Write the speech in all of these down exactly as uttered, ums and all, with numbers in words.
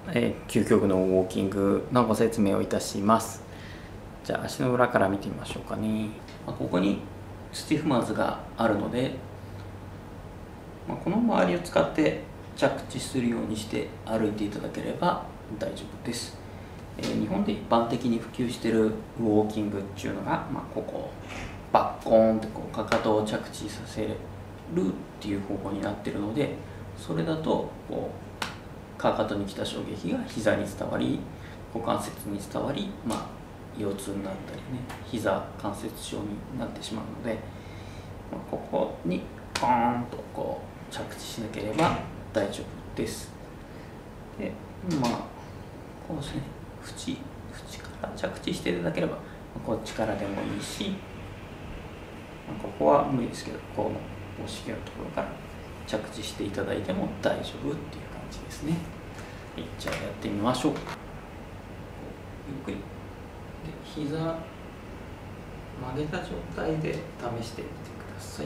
えー、究極のウォーキングのご説明をいたします。じゃあ足の裏から見てみましょうかね。まあ、ここにスティフマーズがあるので、まあ、この周りを使って着地するようにして歩いていただければ大丈夫です。えー、日本で一般的に普及しているウォーキングっていうのが、まあ、ここバッコーンってこうかかとを着地させるっていう方法になっているので、それだとこうかかとに来た衝撃が膝に伝わり、股関節に伝わり、まあ、腰痛になったりね、膝関節症になってしまうので、まあ、ここにポーンとこう着地しなければ大丈夫です。で、まあこうですね、縁縁から着地していただければこっちからでもいいし、ここは無理ですけど、このお尻のところから着地していただいても大丈夫っていう感じですね。はい、じゃあやってみましょう。ゆっくりで膝曲げた状態で試してみてください。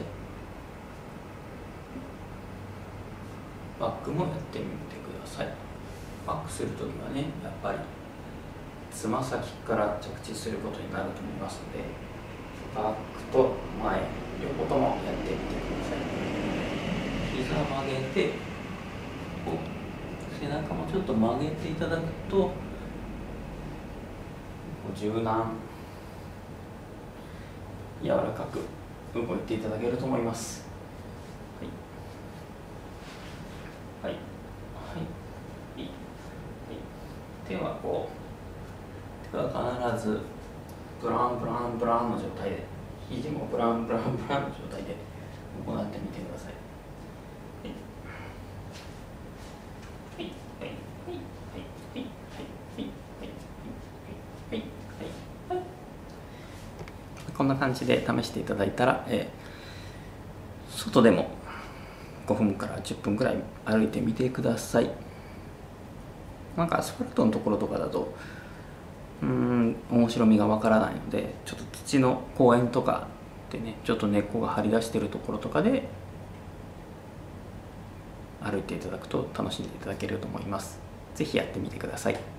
バックもやってみてください。バックするときはね、やっぱりつま先から着地することになると思いますので、バックと前、両方ともやってみてください。膝曲げて、こう背中もちょっと曲げていただくと、柔軟、柔らかく動いていただけると思います。はい。はい。はい。はい。手はこう、手は必ずブランブランブランの状態で、肘もブランブランブランの状態で行ってみてください。はい。はい。はい。はい。はい。はい。はい。はい。はい。はい。こんな感じで試していただいたら、えー、外でもごふんからじゅっぷんくらい歩いてみてください。なんかアスファルトのところとかだとうーん面白みがわからないので、ちょっと土の公園とかでね、ちょっと根っこが張り出しているところとかで歩いていただくと楽しんでいただけると思います。是非やってみてください。